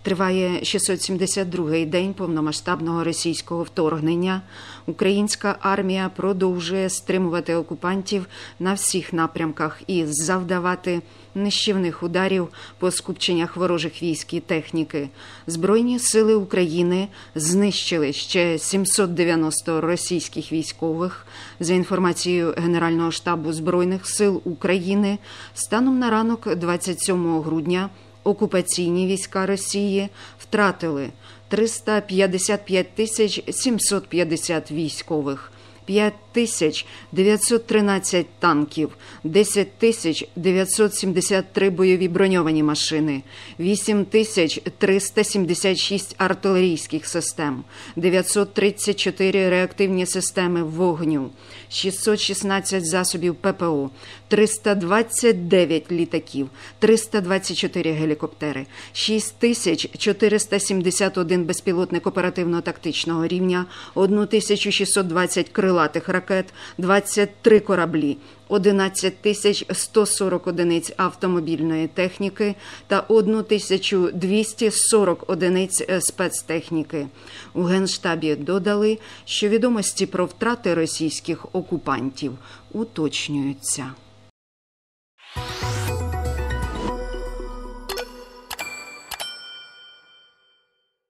Триває 672-й день повномасштабного російського вторгнення. Українська армія продовжує стримувати окупантів на всіх напрямках і завдавати нищівних ударів по скупченнях ворожих військ і техніки. Збройні сили України знищили ще 790 російських військових. За інформацією Генерального штабу Збройних сил України, станом на ранок 27 грудня окупаційні війська Росії втратили 355 750 військових, 5913 танків, 10 973 бойові броньовані машини, 8376 артилерійських систем, 934 реактивні системи вогню, 616 засобів ППО, 329 літаків, 324 гелікоптери, 6471 безпілотник оперативно-тактичного рівня, 1620 крилатих ракет, 23 кораблі, 11 140 одиниць автомобільної техніки та 1240 одиниць спецтехніки. У Генштабі додали, що відомості про втрати російських окупантів уточнюються.